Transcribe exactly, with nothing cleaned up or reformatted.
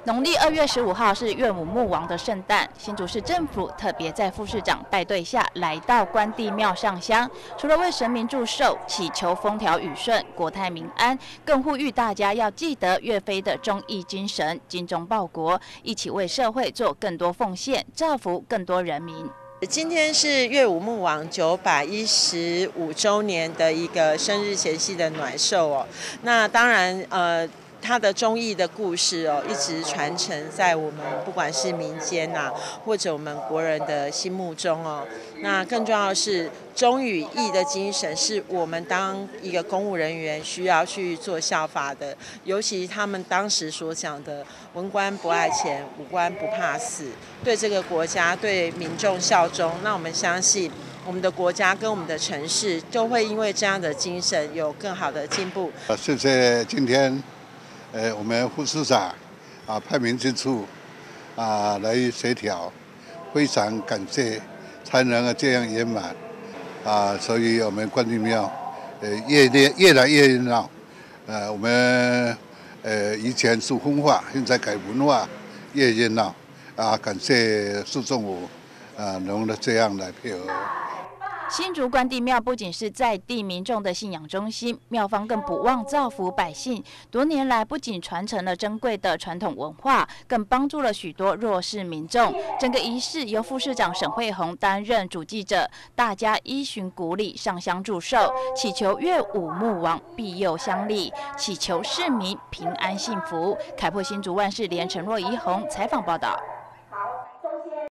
农历二月十五号是岳武穆王的圣诞，新竹市政府特别在副市长带队下来到关帝庙上香，除了为神明祝寿、祈求风调雨顺、国泰民安，更呼吁大家要记得岳飞的忠义精神，精忠报国，一起为社会做更多奉献，造福更多人民。 今天是岳武穆王九百一十五周年的一个生日前夕的暖寿哦。那当然，呃。他的忠义的故事哦，一直传承在我们不管是民间呐、啊，或者我们国人的心目中哦。那更重要的是，忠与义的精神是我们当一个公务人员需要去做效法的。尤其他们当时所讲的“文官不爱钱，武官不怕死”，对这个国家、对民众效忠。那我们相信，我们的国家跟我们的城市就会因为这样的精神有更好的进步。 谢谢今天。呃，我们副市长啊派民之处啊来协调，非常感谢才能够这样圆满啊，所以我们关帝庙呃越越越来越热闹。呃，我们呃以前是风化，现在改文化，越热闹啊！感谢市政府啊能够这样来配合。 新竹关帝庙不仅是在地民众的信仰中心，庙方更不忘造福百姓。多年来，不仅传承了珍贵的传统文化，更帮助了许多弱势民众。整个仪式由副市长沈惠宏担任主祭者，大家依循古礼上香祝寿，祈求岳武穆王庇佑乡里，祈求市民平安幸福。开破新竹万事连陈若仪宏采访报道。